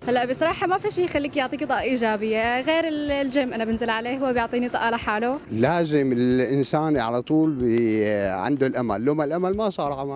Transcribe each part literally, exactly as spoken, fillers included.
هلا بصراحة ما في شيء يخليك يعطيك طاقة إيجابية غير الجيم. أنا بنزل عليه هو بيعطيني طاقة لحاله. لازم الإنسان على طول عنده الأمل، لو ما الأمل ما صار عمل.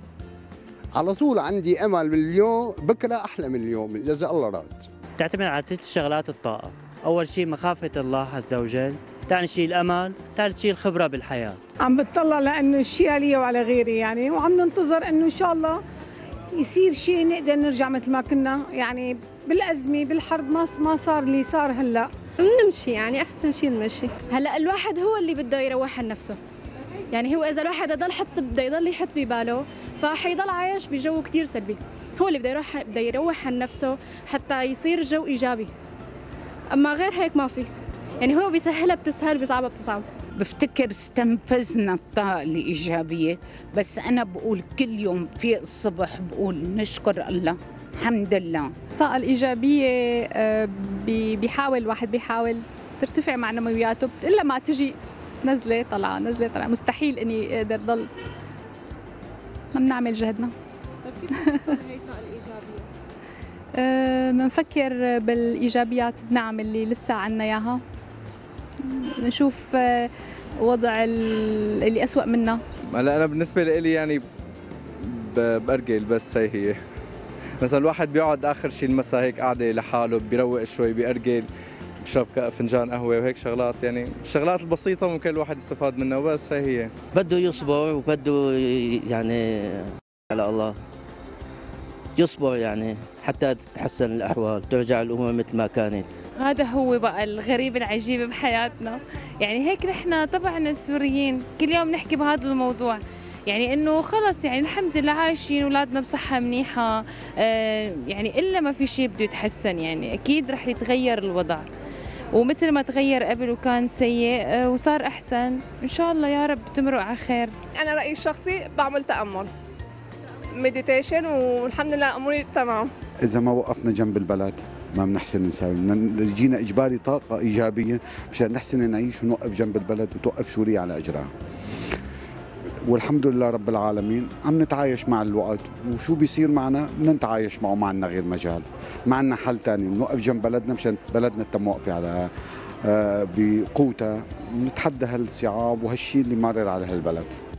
على طول عندي أمل من اليوم، بكرة أحلى من اليوم إذا الله راد. تعتمد على ست شغلات الطاقة. أول شيء مخافة الله عز وجل، ثاني شيء الأمل، ثالث شيء الخبرة بالحياة. عم بتطلع لأنه الشيء علي وعلى غيري يعني، وعم ننتظر إنه إن شاء الله يصير شيء نقدر نرجع مثل ما كنا يعني. بالأزمة بالحرب ما ما صار اللي صار هلا. نمشي يعني أحسن شيء نمشي. هلا الواحد هو اللي بده يروح عن نفسه. يعني هو إذا الواحد ضل حط بده يضل يحط بباله فحيضل عايش بجو كثير سلبي. هو اللي بده يروح بده يروح عن نفسه حتى يصير جو إيجابي. أما غير هيك ما في. يعني هو بيسهلها بتسهل، بيصعبها بتصعب. بفتكر استنفذنا الطاقة الإيجابية، بس أنا بقول كل يوم في الصبح بقول نشكر الله، الحمد لله. الطاقة الإيجابية بيحاول الواحد بيحاول ترتفع معنوياته إلا ما تجي نزلة طلعة نزلة طلعة. مستحيل إني أقدر ضل ما بنعمل جهدنا. طيب كيف بتكون هي الطاقة الإيجابية؟ أه بنفكر بالإيجابيات النعم اللي لسه عنا إياها، نشوف وضع اللي أسوأ منا. هلا أنا بالنسبة لي يعني بأرجل، بس هي هي مثلا الواحد بيقعد آخر شيء المساء هيك قاعدة لحاله بيروق شوي بأرجل، بشرب فنجان قهوة وهيك شغلات. يعني الشغلات البسيطة ممكن الواحد يستفاد منها، وبس هي هي. بده يصبر وبده يعني على الله يصبر يعني حتى تتحسن الأحوال، ترجع الأمور مثل ما كانت. هذا هو بقى الغريب العجيب بحياتنا. يعني هيك نحن طبعا السوريين كل يوم نحكي بهذا الموضوع، يعني انه خلص يعني الحمد لله عايشين اولادنا بصحه منيحه، آه يعني الا ما في شيء بده يتحسن. يعني اكيد رح يتغير الوضع، ومثل ما تغير قبل وكان سيء آه وصار احسن ان شاء الله يا رب تمرق على خير. انا رايي الشخصي بعمل تامل مديتيشن والحمد لله اموري تمام. اذا ما وقفنا جنب البلد ما بنحسن نساوي، يجينا اجباري طاقه ايجابيه مشان نحسن نعيش ونوقف جنب البلد وتوقف سوريا على اجرها. والحمد لله رب العالمين عم نتعايش مع الوقت، وشو بيصير معنا بدنا نتعايش معه، ما عندنا غير مجال، ما عندنا حل ثاني، بنوقف جنب بلدنا مشان بلدنا تتم واقفه على بقوتها، نتحدى هالصعاب وهالشيء اللي مارر على هالبلد.